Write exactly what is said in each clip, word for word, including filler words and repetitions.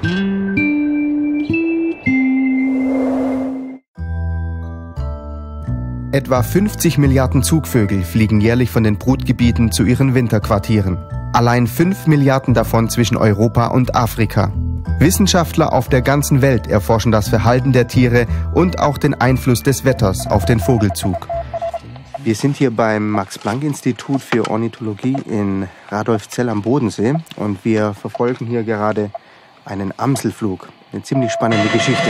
Etwa fünfzig Milliarden Zugvögel fliegen jährlich von den Brutgebieten zu ihren Winterquartieren. Allein fünf Milliarden davon zwischen Europa und Afrika. Wissenschaftler auf der ganzen Welt erforschen das Verhalten der Tiere und auch den Einfluss des Wetters auf den Vogelzug. Wir sind hier beim Max-Planck-Institut für Ornithologie in Radolfzell am Bodensee und wir verfolgen hier gerade einen Amselflug. Eine ziemlich spannende Geschichte.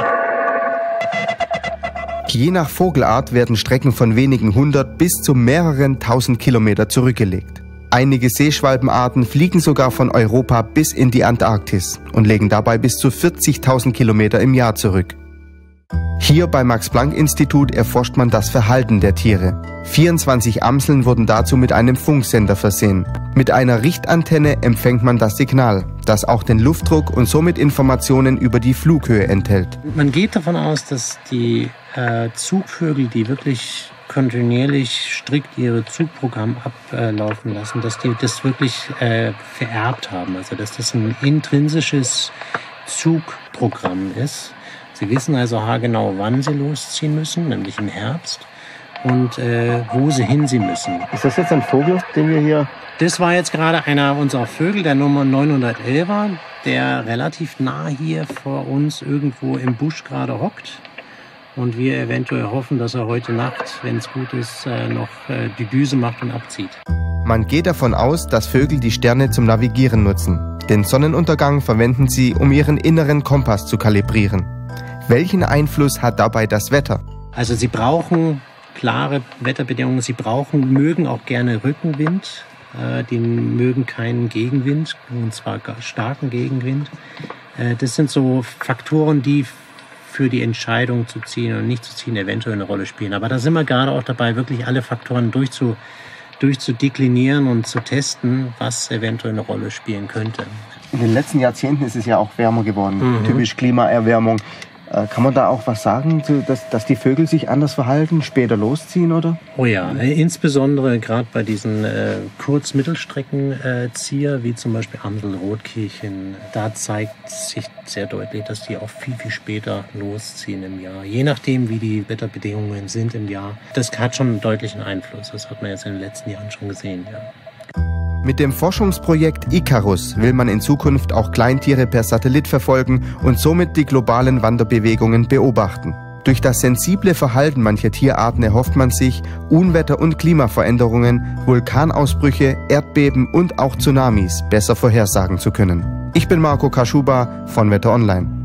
Je nach Vogelart werden Strecken von wenigen hundert bis zu mehreren tausend Kilometer zurückgelegt. Einige Seeschwalbenarten fliegen sogar von Europa bis in die Antarktis und legen dabei bis zu vierzigtausend Kilometer im Jahr zurück. Hier beim Max-Planck-Institut erforscht man das Verhalten der Tiere. vierundzwanzig Amseln wurden dazu mit einem Funksender versehen. Mit einer Richtantenne empfängt man das Signal, das auch den Luftdruck und somit Informationen über die Flughöhe enthält. Man geht davon aus, dass die äh, Zugvögel, die wirklich kontinuierlich strikt ihre Zugprogramm ablaufen lassen, dass die das wirklich äh, vererbt haben. Also dass das ein intrinsisches Zugprogramm ist. Sie wissen also haargenau, wann sie losziehen müssen, nämlich im Herbst, und äh, wo sie hin sie müssen. Ist das jetzt ein Vogel, den wir hier... Das war jetzt gerade einer unserer Vögel, der Nummer neunhundertelf, der relativ nah hier vor uns irgendwo im Busch gerade hockt. Und wir eventuell hoffen, dass er heute Nacht, wenn es gut ist, noch die Düse macht und abzieht. Man geht davon aus, dass Vögel die Sterne zum Navigieren nutzen. Den Sonnenuntergang verwenden sie, um ihren inneren Kompass zu kalibrieren. Welchen Einfluss hat dabei das Wetter? Also sie brauchen klare Wetterbedingungen. Sie brauchen, mögen auch gerne Rückenwind. Die mögen keinen Gegenwind, und zwar starken Gegenwind. Das sind so Faktoren, die für die Entscheidung zu ziehen und nicht zu ziehen eventuell eine Rolle spielen. Aber da sind wir gerade auch dabei, wirklich alle Faktoren durchzu, durchzudeklinieren und zu testen, was eventuell eine Rolle spielen könnte. In den letzten Jahrzehnten ist es ja auch wärmer geworden, mhm. typisch Klimaerwärmung. Kann man da auch was sagen, dass, dass die Vögel sich anders verhalten, später losziehen, oder? Oh ja, insbesondere gerade bei diesen äh, Kurz-Mittelstreckenzieher, wie zum Beispiel Amsel, Rotkehlchen, da zeigt sich sehr deutlich, dass die auch viel, viel später losziehen im Jahr. Je nachdem, wie die Wetterbedingungen sind im Jahr. Das hat schon einen deutlichen Einfluss. Das hat man jetzt in den letzten Jahren schon gesehen, ja. Mit dem Forschungsprojekt Icarus will man in Zukunft auch Kleintiere per Satellit verfolgen und somit die globalen Wanderbewegungen beobachten. Durch das sensible Verhalten mancher Tierarten erhofft man sich, Unwetter- und Klimaveränderungen, Vulkanausbrüche, Erdbeben und auch Tsunamis besser vorhersagen zu können. Ich bin Marco Kaschuba von Wetter Online.